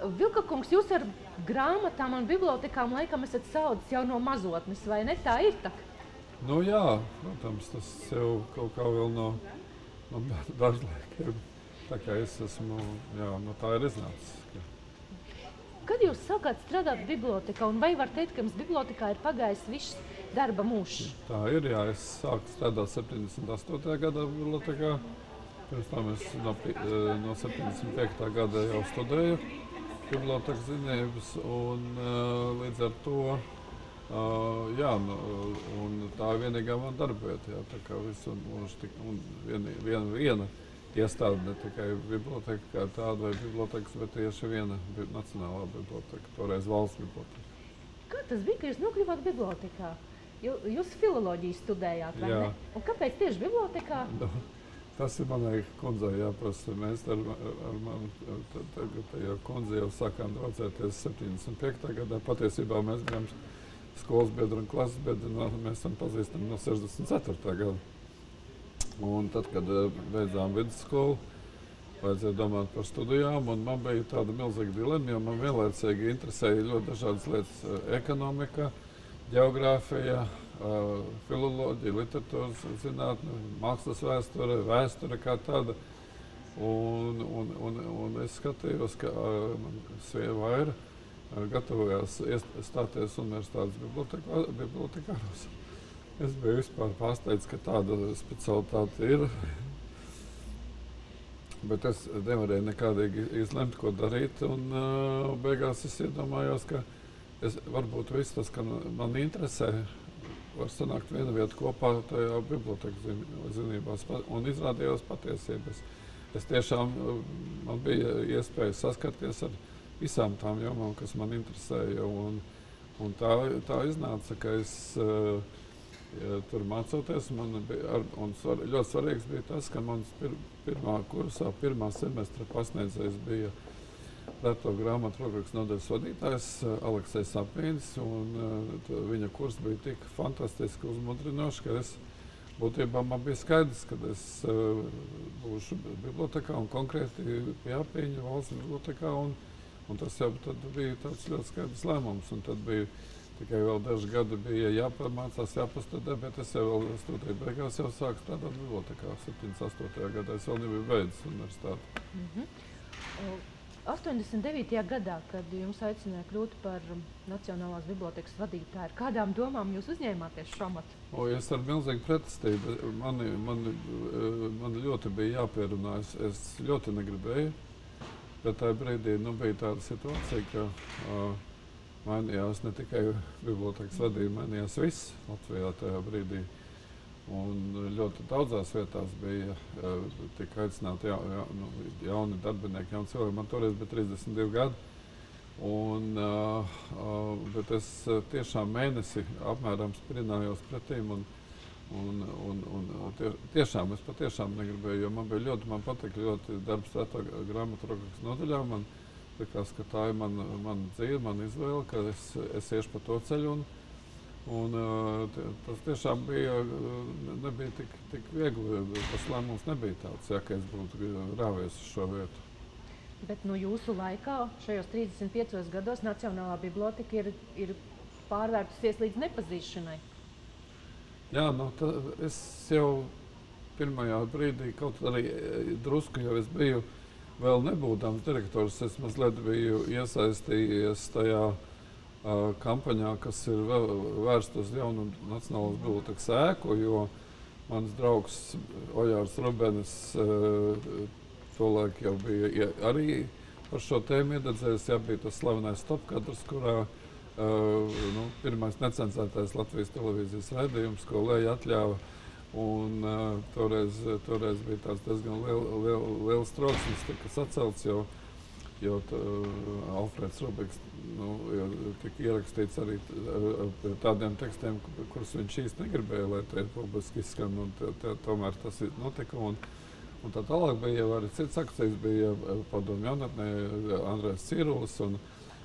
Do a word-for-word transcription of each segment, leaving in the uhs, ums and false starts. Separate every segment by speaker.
Speaker 1: Vilkakungs, jūs ar grāmatām un bibliotekām laikam esat saudzis jau no mazotnes, vai ne? Tā ir tā?
Speaker 2: Nu jā, protams, tas jau kaut kā vēl no, no dažlaikiem. Tā kā es esmu, jā, no tā ir iznācis.
Speaker 1: Kad jūs sākāt strādāt bibliotekā, un vai var teikt, ka jums bibliotekā ir pagājis viss darba mūžs?
Speaker 2: Tā ir, jā, es sāku strādāt septiņdesmit astotajā gadā bibliotekā. Pirms tam es no, no septiņdesmit piektā gada jau studēju bibliotekas zinības, un līdz ar to, jā, un tā ir vienīgā man darbieta, jā, tā kā visu mūžu tik, un viena, viena, viena iestāde, ne tikai biblioteka kā tāda vai bibliotekas, bet tieši viena nacionālā biblioteka, toreiz valsts biblioteka.
Speaker 1: Kā tas bija, ka jūs nokļuvāt bibliotekā? Jūs filoloģiju studējāt, vai
Speaker 2: jā.
Speaker 1: Ne? Un kāpēc tieši bibliotekā?
Speaker 2: No, tas ir manai kundzei jāprasa. Mēs ar, ar mani tajā kundzi jau sākām draudzēties septiņdesmit piektā gadā. Patiesībā mēs bijām skolas biedri un klases biedri, no, mēs esam pazīstami no sešdesmit ceturtā gada. Un tad, kad beidzām vidusskolu, vajadzēja domāt par studijām, un man bija tāda milzīga dilemma, jo man vienlaicīgi interesēja ļoti dažādas lietas - ekonomika, ģeogrāfija, filoloģija, literatūras zinātne, mākslas vēsture, vēsture kā tāda. Un, un, un, un es skatījos, ka sieva Vaira gatavojās stāties universitātes bibliotekāros. Es biju vispār pārsteigts, ka tāda specialitāte ir. Bet es nevarēju nekādīgi izlemt, ko darīt. Un uh, beigās es iedomājos, ka es, varbūt viss tas, ka man interesē, var sanākt viena vieta kopā tajā bibliotekas zinībās. Un izrādījās patiesības. Es tiešām, man bija iespēja saskarties ar visām tām jomām, kas man interesēja. Un, un tā, tā iznāca, ka es uh, ja, tur mācoties, man bija, ar, un svar, ļoti svarīgs bija tas, ka mans pir, pirmā kursā, pirmā semestra pasniedzējs bija Reto grāmatu rokrakstu nodaļas vadītājs Aleksejs Sapīnis, un uh, viņa kurs bija tik fantastiski uzmudrinošs, ka es būtībā man bija skaidrs, ka es uh, būšu bibliotekā un konkrēti jāpieņa valsts bibliotekā, un, un tas jau tad bija tāds ļoti skaidrs lēmums, un tad bija tikai vēl daži gadi bija jāpamācās, jāpastudē, bet es jau vēl studiju beigās jau sāku strādāt bibliotekā. septiņdesmit astotajā gadā es vēl nebiju beidzis universitāti.
Speaker 1: Mm-hmm. astoņdesmit devītajā gadā, kad jums aicināja kļūt par Nacionālās bibliotekas vadītāju, kādām domām jūs uzņēmāties šo amatu?
Speaker 2: O, es ar milzīgu pretestību. Mani, mani, mani ļoti bija jāpierunā. Es, es ļoti negribēju, bet tajā brīdī nu, bija tāda situācija, ka uh, mainījās ne tikai bibliotekas vadība, mainījās viss Latvijā tajā brīdī. Un ļoti daudzās vietās bija uh, tika aicināti ja, ja, nu, jauni darbinieki, jauni cilvēki. Man toreiz bija trīsdesmit divi gadi. Un, uh, uh, bet es uh, tiešām mēnesi apmēram sprinājos pretīm. Un, un, un, un tie, tiešām, es patiešām negribēju, jo man bija ļoti, man patika ļoti darbs Reto grāmatu rokrakstu nodaļā. Man, Likās, ka tā ir mana man dzīve, mana izvēle, ka es, es iešu pa to ceļu. Un, un, t, tas tiešām bija, nebija tik, tik viegli. Tas lēmums nebija tāds, ja, ka es būtu rāvies uz šo vietu.
Speaker 1: Bet no jūsu laikā, šajos trīsdesmit piecos gados, Nacionālā biblioteka ir, ir pārvērtusies līdz nepazīšanai.
Speaker 2: Jā, nu, tā, es jau pirmajā brīdī, kaut arī drusku jau es biju, vēl nebūdams direktors, es mazliet biju iesaistījies tajā uh, kampaņā, kas ir vērsta uz jaunu Nacionālās bibliotekas ēku, jo mans draugs Ojārs Rubenis uh, tolaik jau bija arī par šo tēmu iededzējis. Jā, bija tas slavenais stopkadrs, kurā uh, nu, pirmais necenzētais Latvijas televīzijas raidījums, ko Leja atļāva. Un uh, toreiz, toreiz bija tāds diezgan liel, liel, liels troksnis, tika sacelts, jo, jo tā, uh, Alfreds Rubiks nu, tika ierakstīts arī t, tādiem tekstiem, kurus viņš īsti negribēja, lai tie publiski izskan, un t, t, tomēr tas notika. Un, un tā tālāk bija jau arī cits akcijas, bija padomju jaunatnē Andrejs Cirulis, un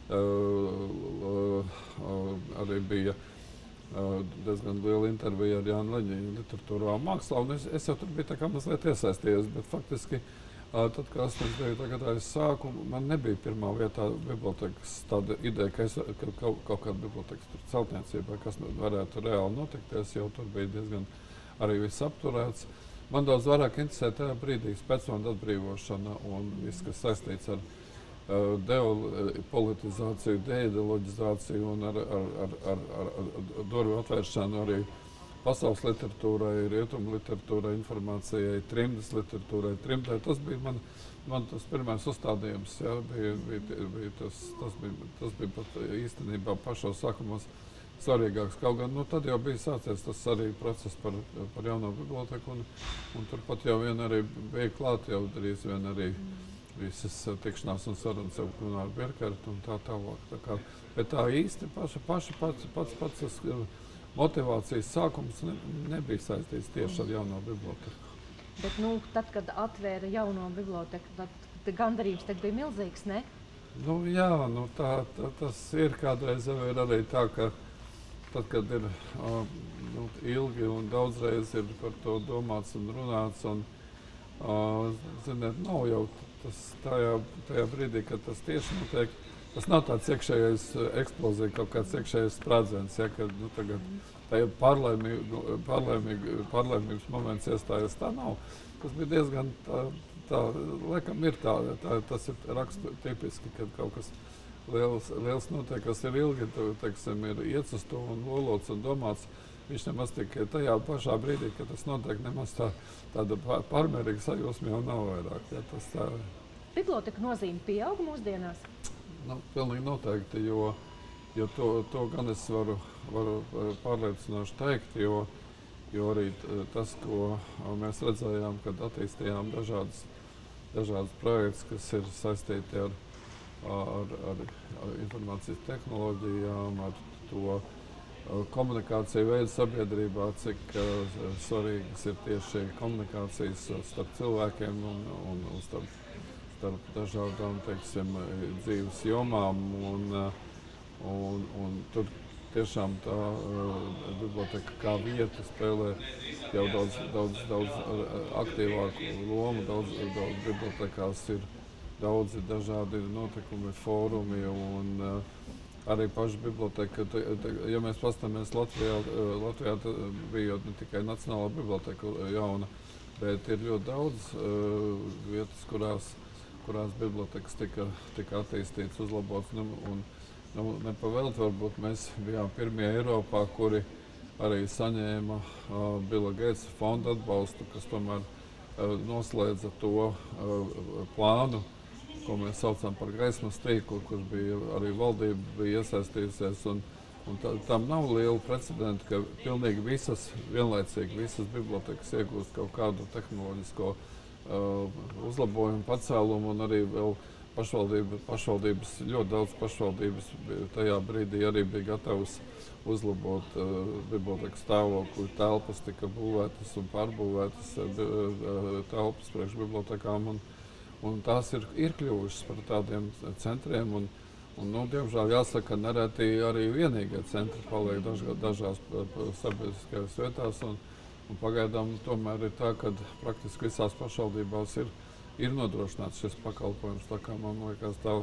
Speaker 2: uh, uh, arī bija Uh, diezgan liela intervija ar Jānu Leņķinu literatūrā un mākslā, un es, es jau tur biju tā kā mazliet iesaistījies, bet faktiski Tad, kad astoņdesmit devītajā gadā es sāku, man nebija pirmā vietā bibliotekas tāda ideja, ka, es, ka kaut, kaut kāda bibliotekas celtniecība, kas varētu reāli notikties, jau tur bija diezgan arī viss apturēts. Man daudz vairāk interesē tajā brīdī spēcvārdu atbrīvošana un viss, kas saistīts ar uh, depolitizāciju, deideoloģizāciju un ar, ar, ar, ar, ar, ar durvju atvēršanu arī pasaules literatūrai, rietumu literatūrai, informācijai, trimdas literatūrai, trimdai. Tas bija man, man tas pirmais uzstādījums. Jā, bija, bija, bija tas, tas, bija, tas bija pat īstenībā pašos sākumos svarīgāks. Kaut gan nu, tad jau bija sācies tas arī process par, par jauno biblioteku, un, un turpat jau vien arī bija klāt jau drīz vien arī visas tikšanās un sarunas jau ar Birkertu un tā tālāk. Tā kā, bet tā īsti paša, paša pats, pats, pats tas, motivācijas sākums ne, nebija saistīts tieši ar jauno biblioteku.
Speaker 1: Bet, nu, tad, kad atvēra jauno biblioteku, tad gandarījums tad bija milzīgs, ne?
Speaker 2: Nu, jā, nu, tā, tā, tas ir kādreiz ir arī tā, ka tad, kad ir uh, nu, ilgi un daudzreiz ir par to domāts un runāts, un, uh, ziniet, nav jau tas tajā, tajā brīdī, kad tas tieši notiek. Tas nav tāds iekšējais eksplozija, kaut kāds iekšējais sprādziens, ja, kad nu, tagad tajā pārlaimības moments iestājas. Tā nav. Tas bija diezgan tā, tā laikam ir tā, tā tas ir rakstu tipiski, kad kaut kas liels, liels notiek, kas ir ilgi, teiksim, ir iets uz to un lolots un domāts. Viņš nemaz tikai tajā pašā brīdī, kad tas notiek, nemaz tā, tāda pārmērīga sajūsma jau nav vairāk. Ja, tas tā...
Speaker 1: Biblioteka nozīme pieaug mūsdienās?
Speaker 2: Nu, pilnīgi noteikti, jo, jo to, to gan es varu, varu pārliecinoši teikt, jo, jo arī tas, ko mēs redzējām, kad attīstījām dažādas, dažādas projekts, kas ir saistīti ar, ar, ar, ar informācijas tehnoloģijām, ar to komunikāciju veidu sabiedrībā, cik uh, svarīgas ir tieši komunikācijas starp cilvēkiem un, un, un starp starp dažādām, teiksim, dzīves jomām, un, un, un tur tiešām tā uh, biblioteka kā vieta spēlē jau daudz, daudz, daudz aktīvāku lomu. Daudz, daudz bibliotekās ir daudzi dažādi notikumi, fórumi, un uh, arī paša biblioteka. Te, te, ja mēs paskatāmies Latvijā, uh, Latvijā bija ne tikai Nacionālā biblioteka jauna, bet ir ļoti daudz uh, vietas, kurās kurās bibliotekas tika, tika attīstītas, uzlabotas. Nu, un, nu, nepavēlti varbūt mēs bijām pirmie Eiropā, kuri arī saņēma uh, Billa Gatesa fonda atbalstu, kas tomēr uh, noslēdza to uh, plānu, ko mēs saucam par gaismas tīklu, kurš bija arī valdība bija iesaistījusies. Un, un tā, tam nav liela precedenta, ka pilnīgi visas, vienlaicīgi visas bibliotekas iegūst kaut kādu tehnoloģisko Uh, uzlabojumu, pacēlumu, un arī vēl pašvaldība, pašvaldības, ļoti daudz pašvaldības tajā brīdī arī bija gatavas uzlabot uh, bibliotekas stāvokli. Telpas tika būvētas un pārbūvētas uh, telpas priekš bibliotekām, un, un tās ir, ir kļuvušas par tādiem centriem. Un, un, nu, diemžēl jāsaka, nereti arī vienīgie centri paliek dažā, dažās sabiedriskajās vietās. Un, Un pagaidām tomēr ir tā, ka praktiski visās pašvaldībās ir, ir nodrošināts šis pakalpojums. Tā kā man liekas, tā,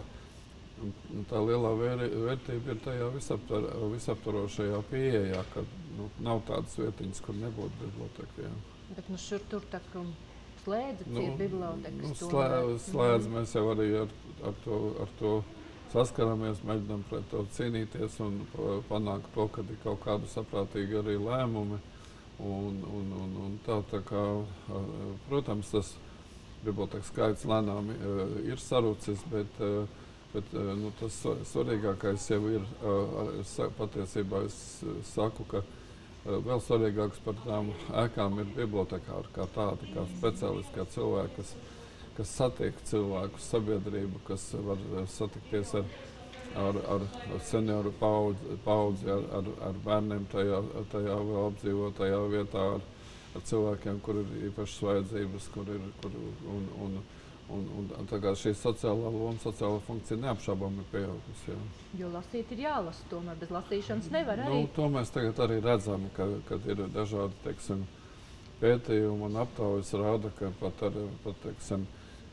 Speaker 2: tā lielā vēr, vērtība ir tajā visaptar, visaptarošajā pieejā, ka nu, nav tādas vietiņas, kur nebūtu biblioteka. Jā.
Speaker 1: Bet nu šur tur tā kā slēdza nu, bibliotekas?
Speaker 2: Nu, slē, slēdz, mēs jau arī ar, ar, to, ar to saskaramies, mēģinām pret to cīnīties un panākt to, ka ir kaut kādi saprātīgi arī lēmumi. Un, un, un, un tā, tā kā, protams, tas bibliotekas skaits lēnām ir sarucis, bet, bet nu, tas svarīgākais jau ir, patiesībā es saku, ka vēl svarīgāks par tām ēkām ir bibliotekāri kā tādi, kā speciālisti, kā cilvēki, kas, kas satiek cilvēkus, sabiedrību, kas var satikties ar Ar, ar senioru paudzi, paudzi ar, ar, ar bērniem tajā, tajā vēl apdzīvotajā vietā, ar, ar cilvēkiem, kur ir īpašas vajadzības, kur ir, kur, un, un, un, un tā kā šī sociālā loma, sociālā funkcija neapšaubāmi pieaugusi. Jā.
Speaker 1: Jo lasīt ir jālasa, tomēr bez lasīšanas nevar arī.
Speaker 2: Nu, to mēs tagad arī redzam, ka, kad ir dažādi, teiksim, pētījumi un aptaujas rāda, ka pat ar, pat, teiksim,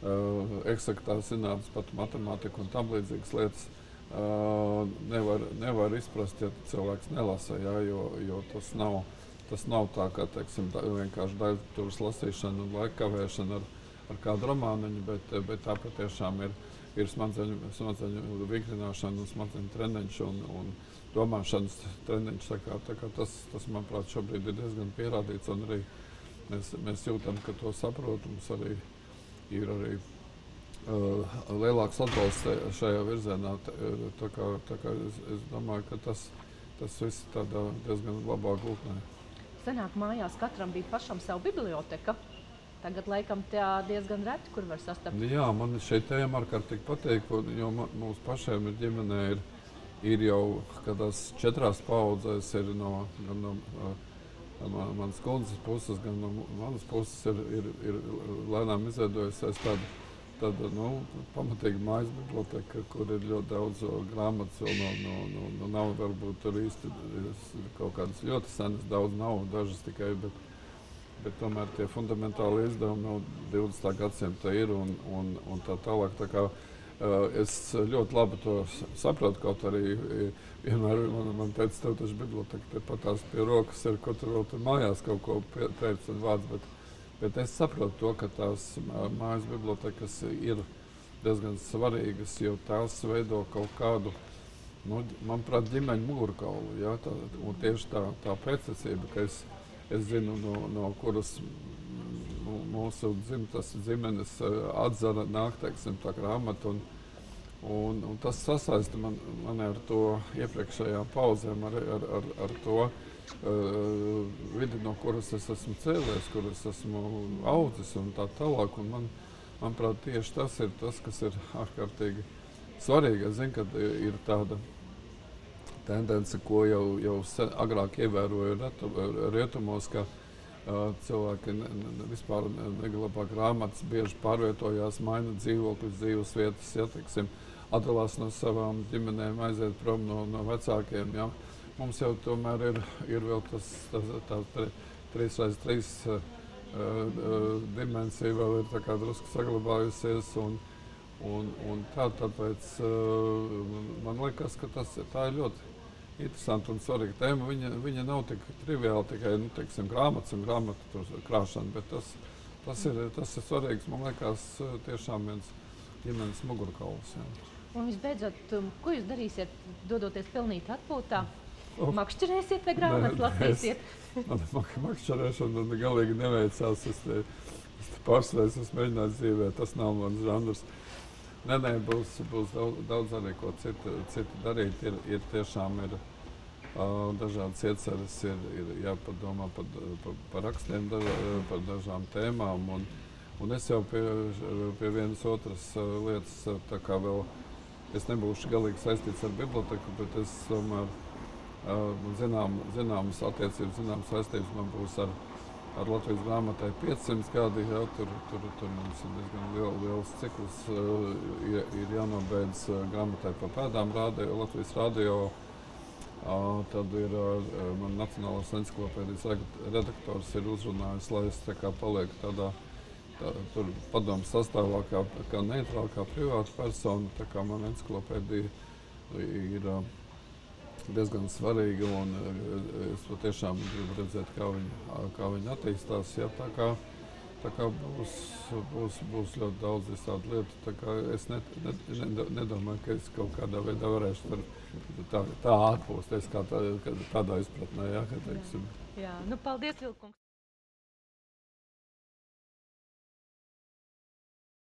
Speaker 2: uh, eksaktās zinātnes, pat matemātika un tam līdzīgas lietas uh, nevar, nevar izprast, ja cilvēks nelasa, ja, jo, jo tas nav, tas nav tā, kā teiksim, tā, vienkārši daļturas lasīšana un laika kavēšana ar, ar kādu romāniņu, bet, bet tā patiešām ir, ir smadzeņu, smadzeņu vingrināšana un smadzeņu treniņš un, un domāšanas treniņš. Tā kā, tā kā tas, tas, manuprāt, šobrīd ir diezgan pierādīts, un arī mēs, mēs jūtam, ka to saprotums arī ir arī uh, lielāks atbalsts šajā virzienā. Tā, tā kā, tā kā es, es domāju, ka tas, tas viss tādā diezgan labā gultnē.
Speaker 1: Senāk mājās katram bija pašam savu biblioteka. Tagad, laikam, tā diezgan reti, kur var sastapt.
Speaker 2: Jā, man šeit tēma ārkārtīgi patīk, jo mums pašiem ir ģimenē ir, ir jau kādās četrās paudzēs, ir no, gan no, no manas kundzes puses, gan no manas puses ir, ir, ir lēnām izveidojusies tāda, tāda nu, pamatīga mājas biblioteka, kur ir ļoti daudz grāmatas, vēl no, no, no, no nav varbūt tur īsti kaut kādas ļoti senas, daudz nav, dažas tikai, bet bet tomēr tie fundamentāli izdevumi no divdesmitā gadsimta ir un, un, un tā tālāk. Tā kā, uh, es ļoti labi to saprotu, kaut arī vienmēr man, man teica, tev taču biblioteka tepat tās pie rokas ir, ko tur vēl tur mājās kaut ko pēc un vārds, bet, bet es saprotu to, ka tās mājas bibliotekas ir diezgan svarīgas, jo tās veido kaut kādu, nu, manuprāt, ģimeņu mugurkaulu, ja, tā, un tieši tā, tā pēctecība, ka es Es zinu, no, no kuras mūsu dzimtas ģimenes atzara nāk, teiksim, tā grāmata. Un, un, un tas sasaista man, man ar to iepriekšējām pauzēm, ar, ar, ar, ar to uh, vidi, no kuras es esmu cēlies, kuras esmu audzis un tā tālāk. Un man, manuprāt, tieši tas ir tas, kas ir ārkārtīgi svarīgi. Es zinu, ka ir tāda tendence, ko jau, jau sen, agrāk ievēroju retu, rietumos, ka uh, cilvēki ne, ne, vispār neglabā grāmatas, bieži pārvietojās, maina dzīvokļus, dzīves vietas, ja, teiksim, atdalās no savām ģimenēm, aiziet prom no, no vecākiem. Ja. Mums jau tomēr ir, ir vēl tas, tas tā trīs reiz trīs uh, uh, dimensija vēl ir tā kā drusku saglabājusies. Un, un, un tā, tāpēc uh, man liekas, ka tas, tā ir ļoti interesanta un svarīga tēma. Viņa, viņa nav tik triviāla tikai, nu, teiksim, grāmatas un grāmatu krāšana, bet tas, tas, ir, tas ir svarīgs, man liekas, tiešām viens ģimenes mugurkauls. Jā.
Speaker 1: Un visbeidzot, ko jūs darīsiet, dodoties pelnīt atpūtā? Oh. Makšķerēsiet vai grāmatas lasīsiet?
Speaker 2: Man makšķerēšana galīgi neveicās. Es te, es te pārsvarēs, es mēģināju dzīvē, tas nav mans žanrs. Nē, nē, būs, būs daudz, daudz arī ko citu, citu darīt. Ir, ir tiešām ir uh, dažādas ieceres, ir, ir jāpadomā par, par, par rakstiem, daž, par dažām tēmām. Un, un es jau pie, pie vienas otras uh, lietas, uh, tā kā vēl, es nebūšu galīgi saistīts ar biblioteku, bet es tomēr uh, zinām, zināmas attiecības, zināmas saistības man būs ar Ar Latvijas grāmatai piecsimt gadi, jā, tur, tur, tur mums ir diezgan liel, liels cikls, uh, ir, ir jānobeidz uh, grāmatai pa pēdām radio, Latvijas radio. Uh, tad ir uh, man Nacionālās enciklopēdijas redaktors ir uzrunājis, lai es tā kā palieku tādā tā, tur padomu sastāvā kā, kā neitrāla, kā privāta persona. Tā kā man enciklopēdija ir uh, diezgan svarīga, un es patiešām gribu redzēt, kā viņi, kā viņi attīstās. Ja, tā kā, tā kā būs, būs, būs ļoti daudz visādi lietu. Tā kā es ne, ne, ne, nedomāju, ka es kaut kādā veidā varēšu tur, tā, tā atpūsties, kā tā, tādā izpratnē. Ja, ka, teiksim.
Speaker 1: Jā, jā. Nu, paldies, Vilkungs.